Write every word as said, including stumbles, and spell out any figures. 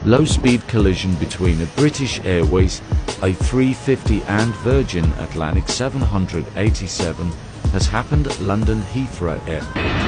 Low-speed collision between a British Airways A three fifty and Virgin Atlantic seven eighty-seven has happened at London Heathrow Airport.